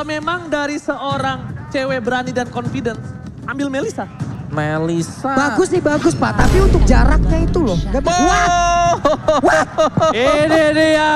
memang dari seorang cewek berani dan confident, ambil Melissa. Melissa. Bagus nih, bagus Pak. Tapi untuk jaraknya itu loh. Gak bisa. Ini dia.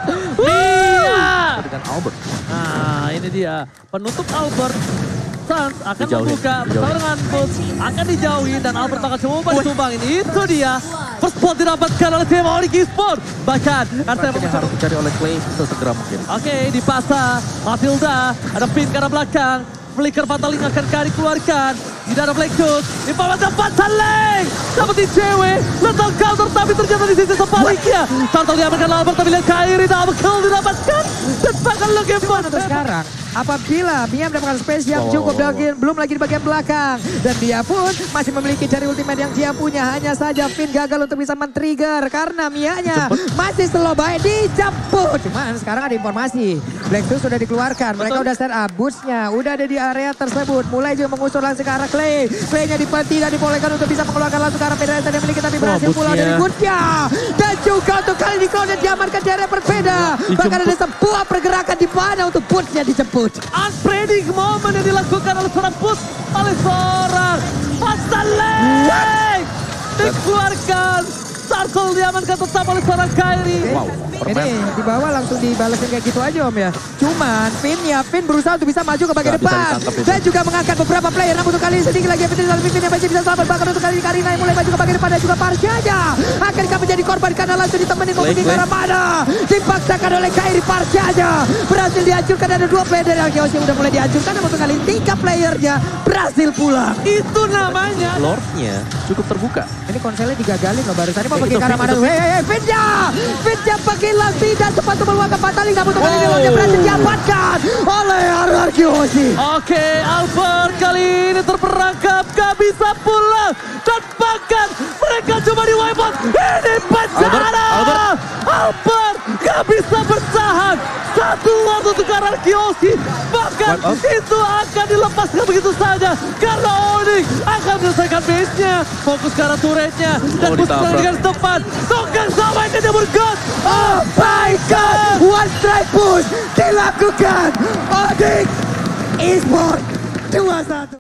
Dengan Albert. Nah ini dia. Penutup Albert. Suns akan Dijauhin, membuka bersama dengan Bulls. Akan dijauhi dan Albert bakal coba disumbangin. Itu dia. First spot didapatkan oleh tim Onyx Esports. Bahkan Yang harus dicari oleh Clay sesegera mungkin. Oke, dipasang. Matilda, ada pin ke arah belakang. Flicker Fataling akan dikeluarkan. Tidak ada flank shoot. Di bawah tempat Saleng. Dapetin cewek. Lethal counter tapi ternyata di sisi sebaliknya. Turtle diamankan Albert tapi lihat Kyrie. Double kill didapatkan. Dan bakal lagi Untuk sekarang, apabila Mia mendapatkan space yang cukup, belum lagi di bagian belakang. Dan dia pun masih memiliki jari ultimate yang dia punya. Hanya saja Finn gagal untuk bisa men-trigger. Karena Mianya masih slow baik dijemput. Cuman sekarang ada informasi. Black Stone sudah dikeluarkan. Mereka udah set up boost-nya. Udah ada di area tersebut. Mulai juga mengusur langsung ke arah Clay. Clay-nya tidak dibolehkan untuk bisa mengeluarkan langsung ke arah PDS yang dimiliki. Tapi berhasil pulang dari boost-nya. Dan juga untuk kali ini Cloud diamankan di area berbeda. Bahkan ada sebuah pergerakan di mana untuk boost-nya dijemput. Unpredictable moment yang dilakukan oleh seorang push oleh seorang Saleng. Dikeluarkan. Turtle diamankan tetap oleh seorang Kyrie. Wow. Ini di bawah langsung dibalesin kayak gitu aja Om ya. Cuman Finn berusaha untuk bisa maju ke bagian depan. Dan juga mengangkat beberapa player. Namun untuk kali ini sedikit lagi Finn yang masih bisa selamat. Bahkan untuk kali ini Karina yang mulai maju ke bagian depan. Dan juga Parsianya akan menjadi korban karena langsung ditemenin mobil ke arah mana. Dipaksakan oleh Kyrie. Parsianya berhasil dihancurkan. Ada 2 player dari Arkeos yang udah mulai dihancurkan. Namun untuk kali ini 3 playernya berhasil pulang. Itu namanya. Lordnya cukup terbuka. Ini konselnya digagalin loh barusan. Ini mau pergi ke arah mana. Finn-nya pakai Laspi dan sempat meluangkan Fataling. Namun untuk kali ini Lordnya berhasil diamankan oleh Arkeos. Oke, Albert kali ini terperangkap. Gak bisa pulang. Dan bahkan mereka cuma di wipe out. Ini bencana. Albert gak bisa bertahan. Satu waktu untuk Arkeos. Bahkan itu akan dilepaskan begitu saja. Karena Onyx akan menyelesaikan base-nya. Fokus ke arah turretnya. Dan pusat dengan tepat. Tonggang sampai ke Jabur God. Oh my God. One strike push dilakukan. Onyx Esports 2-1.